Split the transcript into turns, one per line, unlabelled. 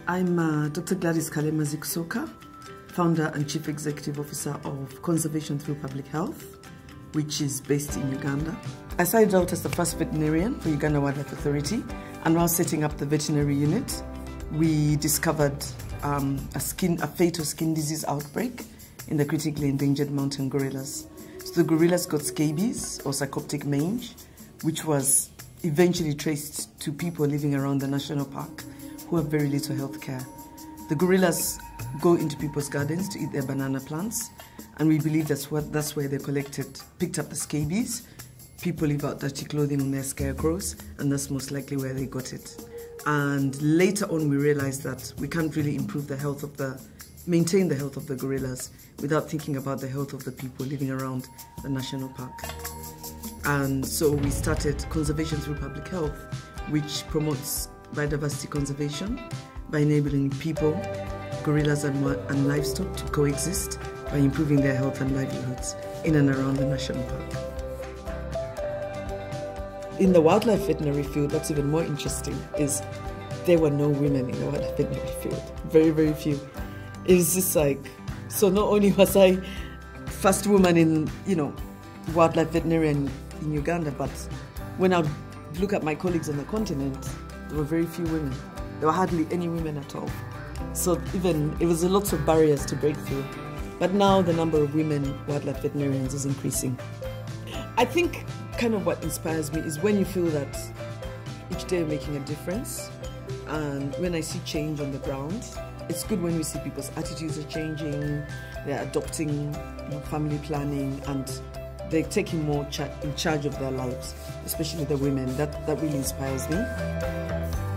I'm Dr. Gladys Kalema Zikusoka, founder and chief executive officer of Conservation Through Public Health, which is based in Uganda. I started out as the first veterinarian for Uganda Wildlife Authority, and while setting up the veterinary unit, we discovered a fatal skin disease outbreak in the critically endangered mountain gorillas. So the gorillas got scabies or sarcoptic mange, which was eventually traced to people living around the national park who have very little health care. The gorillas go into people's gardens to eat their banana plants, and we believe that's where they picked up the scabies. People leave out dirty clothing on their scarecrows, and that's most likely where they got it. And later on, we realized that we can't really maintain the health of the gorillas without thinking about the health of the people living around the national park. And so we started Conservation Through Public Health, which promotes biodiversity conservation by enabling people, gorillas and livestock to coexist by improving their health and livelihoods in and around the national park. In the wildlife veterinary field, what's even more interesting is there were no women in the wildlife veterinary field. Very, very few. It's just like, so not only was I first woman in, wildlife veterinarian in Uganda, but when I look at my colleagues on the continent, there were very few women. There were hardly any women at all. So it was a lot of barriers to break through. But now the number of women wildlife veterinarians is increasing. I think kind of what inspires me is when you feel that each day you're making a difference. And when I see change on the ground, it's good when we see people's attitudes are changing, they're adopting family planning, and they're taking more in charge of their lives, especially the women. That really inspires me.